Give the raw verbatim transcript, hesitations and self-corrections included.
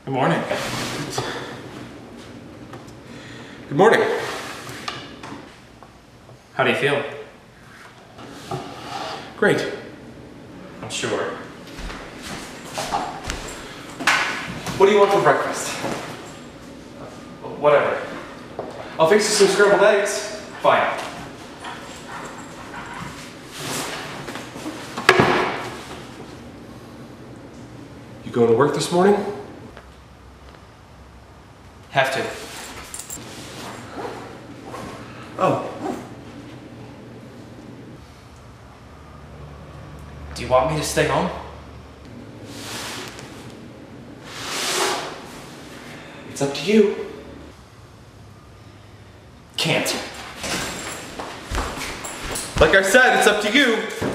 Good morning. Good morning. How do you feel? Great. I'm sure. What do you want for breakfast? Whatever. I'll fix you some scrambled eggs. Fine. You going to work this morning? Have to. Oh. Do you want me to stay home? It's up to you. Can't. Like I said, it's up to you.